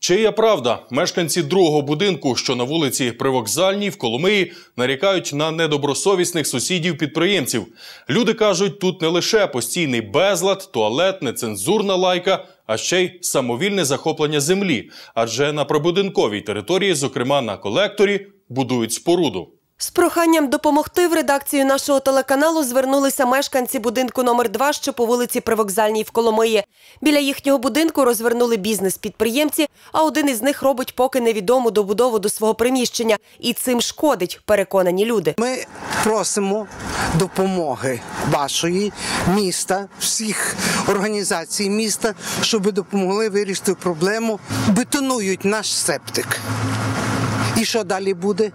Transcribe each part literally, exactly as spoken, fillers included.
Чия правда? Мешканці другого будинку, що на вулиці Привокзальній в Коломиї, нарікають на недобросовісних сусідів-підприємців. Люди кажуть, тут не лише постійний безлад, туалет, нецензурна лайка, а ще й самовільне захоплення землі. Адже на прибудинковій території, зокрема на колекторі, будують споруду. З проханням допомогти в редакцію нашого телеканалу звернулися мешканці будинку номер два, що по вулиці Привокзальній в Коломиї. Біля їхнього будинку розвернули бізнес-підприємці, а один із них робить поки невідому добудову до свого приміщення. І цим шкодить, переконані люди. Ми просимо допомоги вашої, міста, всіх організацій міста, щоб допомогли вирішити проблему. Бетонують наш септик. І що далі буде?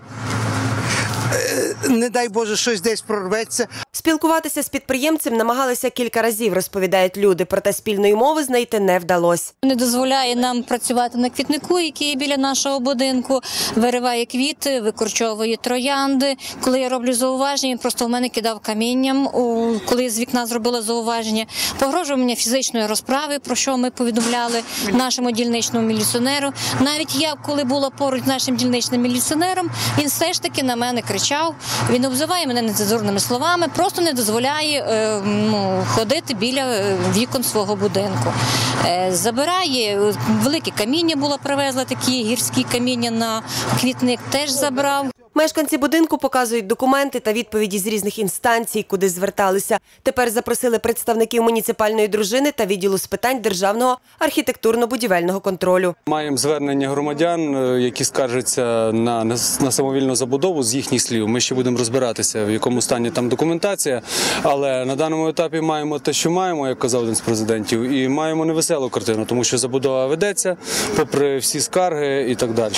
Не дай Боже, щось десь прорветься. Спілкуватися з підприємцем намагалися кілька разів, розповідають люди, проте спільної мови знайти не вдалося. Не дозволяє нам працювати на квітнику, який біля нашого будинку, вириває квіти, викорчовує троянди. Коли я роблю зауваження, просто в мене кидав камінням, коли з вікна зробила зауваження. Погрожував мені фізичної розправи, про що ми повідомляли нашому дільничному міліціонеру. Навіть я, коли була поруч з нашим дільничним міліціонером, він все ж таки на мене кричав. Він обзиває мене нецензурними словами, просто не дозволяє е, ну, ходити біля вікон свого будинку. Е, забирає, велике каміння було привезли, такі гірські каміння на квітник теж забрав. Мешканці будинку показують документи та відповіді з різних інстанцій, куди зверталися. Тепер запросили представників муніципальної дружини та відділу з питань державного архітектурно-будівельного контролю. Маємо звернення громадян, які скаржаться на, на, на самовільну забудову з їхніх слів. Ми ще будемо розбиратися, в якому стані там документація, але на даному етапі маємо те, що маємо, як казав один з президентів, і маємо невеселу картину, тому що забудова ведеться, попри всі скарги і так далі.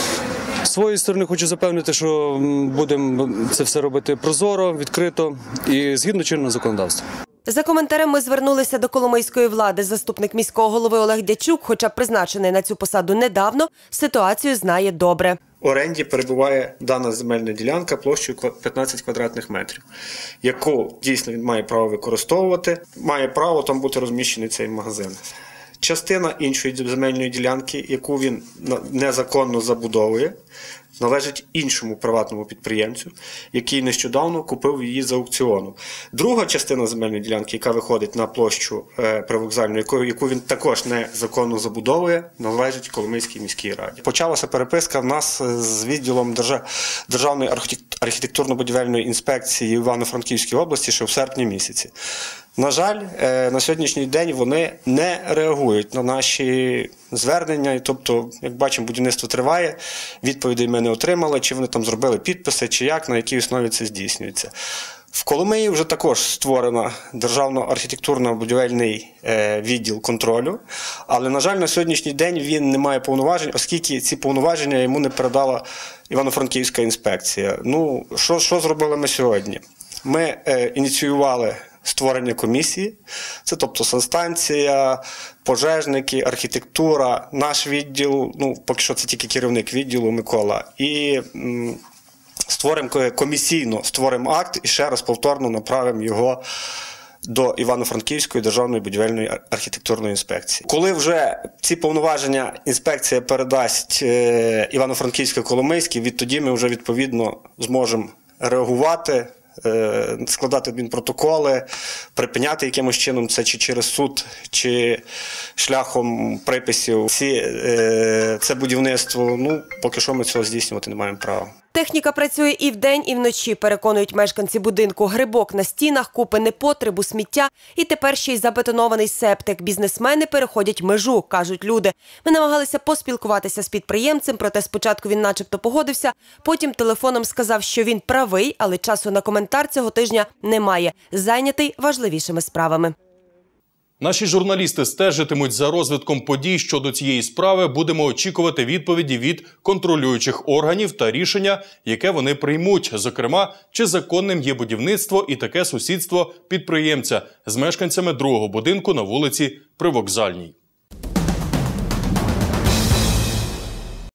З своєї сторони хочу запевнити, що будемо це все робити прозоро, відкрито і згідно чинного законодавства. За коментарем ми звернулися до коломийської влади. Заступник міського голови Олег Дячук, хоча призначений на цю посаду недавно, ситуацію знає добре. В оренді перебуває дана земельна ділянка площею п'ятнадцять квадратних метрів, яку дійсно він має право використовувати, має право там бути розміщений цей магазин. Частина іншої земельної ділянки, яку він незаконно забудовує, належить іншому приватному підприємцю, який нещодавно купив її з аукціону. Друга частина земельної ділянки, яка виходить на площу Привокзальну, яку він також незаконно забудовує, належить Коломийській міській раді. Почалася переписка в нас з відділом Державної архітектурно-будівельної інспекції в Івано-Франківській області ще в серпні місяці. На жаль, на сьогоднішній день вони не реагують на наші звернення, тобто, як бачимо, будівництво триває, відповідей ми не отримали, чи вони там зробили підписи, чи як, на якій основі це здійснюється. В Коломиї вже також створено Державно-архітектурно-будівельний відділ контролю, але, на жаль, на сьогоднішній день він не має повноважень, оскільки ці повноваження йому не передала Івано-Франківська інспекція. Ну, що, що зробили ми сьогодні? Ми е, ініціювали створення комісії, це тобто санстанція, пожежники, архітектура, наш відділ, ну поки що це тільки керівник відділу Микола, і м, створимо комісійно, створимо акт і ще раз повторно направимо його до Івано-Франківської державної будівельної архітектурної інспекції. Коли вже ці повноваження інспекція передасть е, Івано-Франківській-Коломийській, відтоді ми вже відповідно зможемо реагувати, складати адмінпротоколи, припиняти якимось чином це чи через суд, чи шляхом приписів. Ці, це будівництво, ну, поки що ми цього здійснювати не маємо права. Техніка працює і вдень, і вночі, переконують мешканці будинку. Грибок на стінах, купи непотребу, сміття і тепер ще й забетонований септик. Бізнесмени переходять межу, кажуть люди. Ми намагалися поспілкуватися з підприємцем, проте спочатку він начебто погодився, потім телефоном сказав, що він правий, але часу на коментар цього тижня немає. Зайнятий важливішими справами. Наші журналісти стежитимуть за розвитком подій щодо цієї справи. Будемо очікувати відповіді від контролюючих органів та рішення, яке вони приймуть. Зокрема, чи законним є будівництво і таке сусідство підприємця з мешканцями другого будинку на вулиці Привокзальній.